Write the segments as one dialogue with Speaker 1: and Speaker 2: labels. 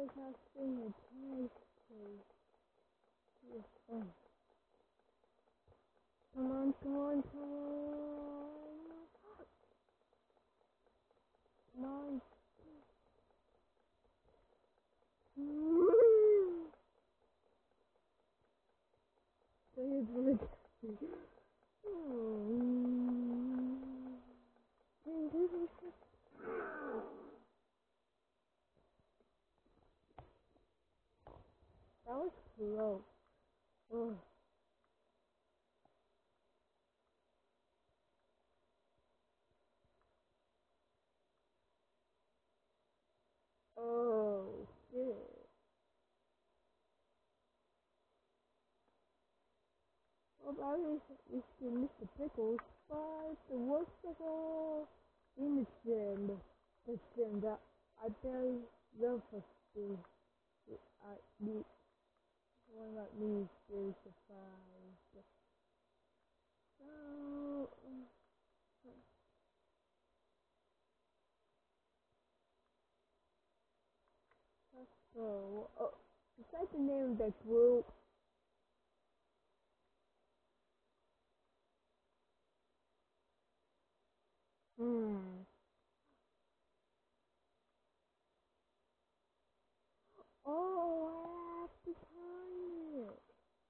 Speaker 1: not seeing a twice, please. Yes. Come on, come on, come on. Come on. Please, please. That was close. Oh. Oh, shit. Well, I wish Mr. Pickles, but the worst of all in the gym that I barely love for school. I need one like me is surprised. So, let's go. Oh, is that the name of that group? Hmm. Oh, I have to find it.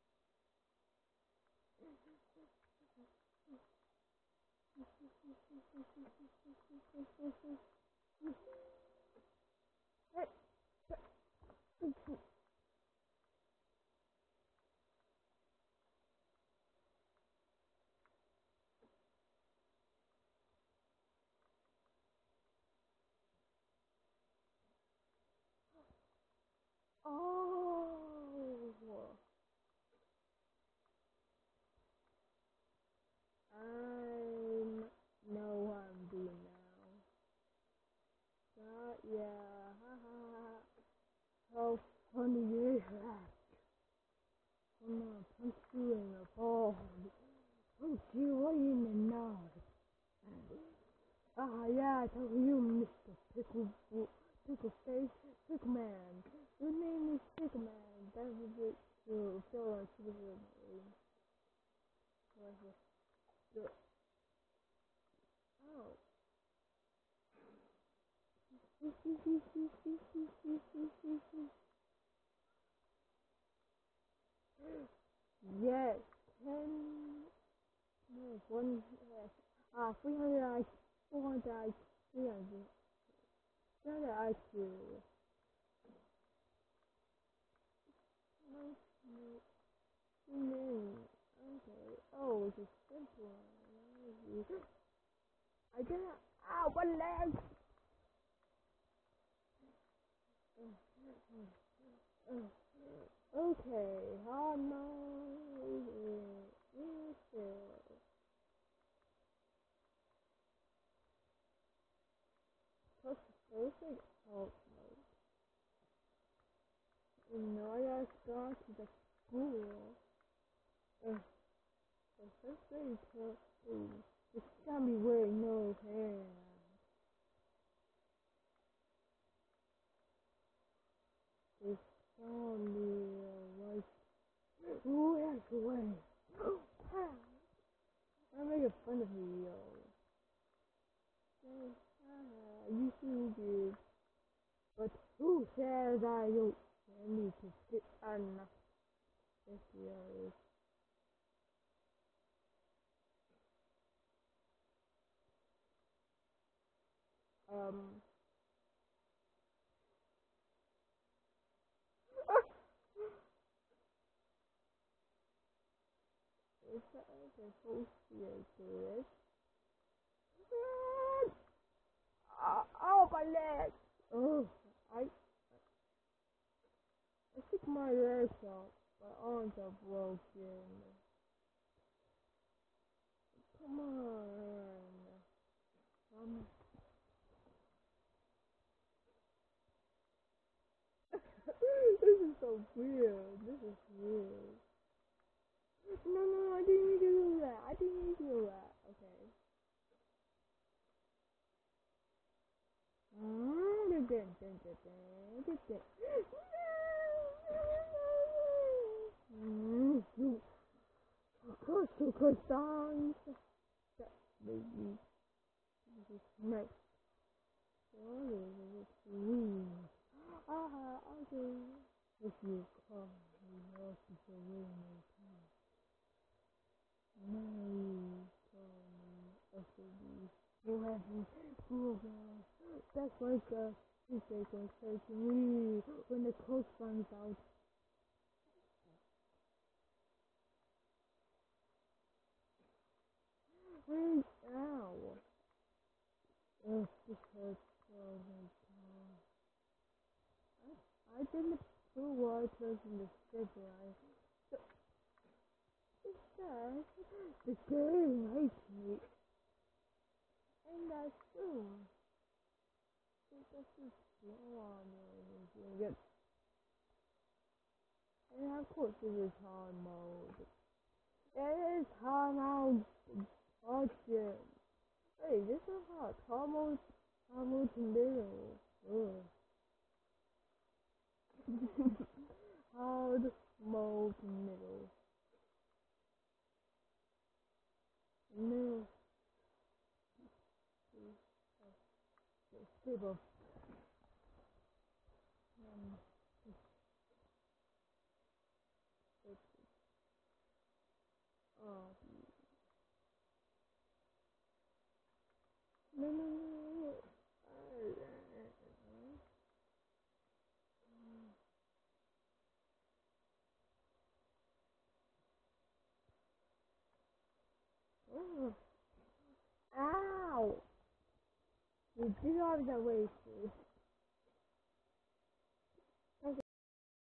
Speaker 1: Oh, I know what I'm doing now. Yeah, haha. How funny is that? I'm gonna punch you in the ball. Punch you right in the nose. Ah, yeah, I told you, Mr. Pickle Face, Pickman. Your name is Pickman. That was it. You feel like you were name. Oh. Yes, 10, no, 1, yes. 300 IQ, 400 IQ, 300. 300 IQ. No, no, no. Okay. Oh, it's a simple one. I did it. Ow, my leg! Okay, how much is it? Plus basic help mode. No, I gotta start to the school. The first grade to it's gonna be wearing no hair. It's gonna be like, who has way? I'm making fun of you, yo. You seem good. But who says I don't need to sit on this year? Um, is that supposed to do this? Oh, my leg! Oh, I took my legs off. My arms are broken. Come on. Um, this is so weird. This is weird. No, no, I didn't need to do that. I didn't need to do that. Okay. Super songs. Baby. Next. What is it? Okay. If you come, you know it's a really no, who has that's like if they can say to me when the coach runs out. Hey, ow. This hurts so much. I didn't put waters in the stabilizer. It says the game hates me. And that's true. It doesn't slow on anything. And of course it is hard mode. It is hard mode. Watch. Hey, this is hard. Hard mode to middle. Hard mode to middle. Middle. Stable. Oh. No. Oh. Ow! You do have the way to.